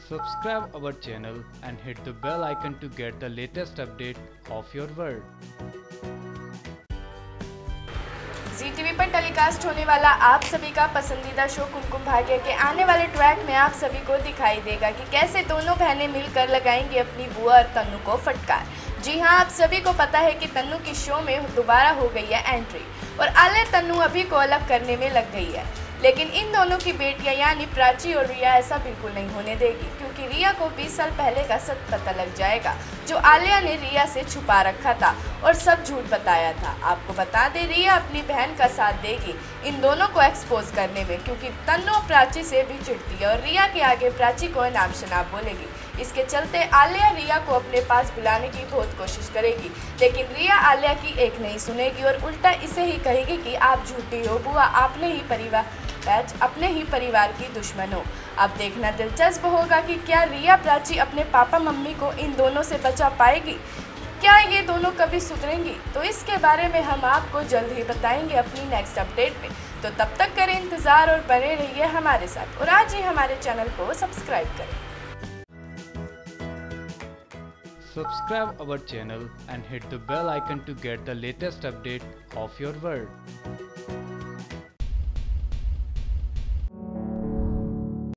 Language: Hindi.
Subscribe our channel and hit the bell icon to get the latest update of your world. Zee TV पर टेलीकास्ट होने वाला आप सभी का पसंदीदा शो कुमकुम भाग्य के आने वाले ट्रैक में आप सभी को दिखाई देगा कि कैसे दोनों बहनें मिलकर लगाएंगी अपनी बुआ और तन्नू को फटकार। जी हां, आप सभी को पता है कि तन्नू की शो में दोबारा हो गई है एंट्री और आलिया तन्नू अभी को अलग करने में लग गई है। लेकिन इन दोनों की बेटियां यानी प्राची और रिया ऐसा बिल्कुल नहीं होने देगी, क्योंकि रिया को 20 साल पहले का सच पता लग जाएगा जो आलिया ने रिया से छुपा रखा था और सब झूठ बताया था। आपको बता दें, रिया अपनी बहन का साथ देगी इन दोनों को एक्सपोज करने में, क्योंकि तन्नू प्राची से भी चिढ़ती है और रिया के आगे प्राची को नाम शनाब बोलेगी। इसके चलते आलिया रिया को अपने पास बुलाने की बहुत कोशिश करेगी, लेकिन रिया आलिया की एक नहीं सुनेगी और उल्टा इसे ही कहेगी कि आप झूठी हो बुआ, अपने ही परिवार की दुश्मन हो। अब देखना दिलचस्प होगा कि क्या रिया प्राची अपने पापा मम्मी को इन दोनों से बचा पाएगी, क्या ये दोनों कभी सुधरेंगी। तो इसके बारे में हम आपको जल्द ही बताएंगे अपनी नेक्स्ट अपडेट में। तो तब तक करें इंतज़ार और बने रहिए हमारे साथ और आज ही हमारे चैनल को सब्सक्राइब करें। Subscribe our channel and hit the bell icon to get the latest update of your world.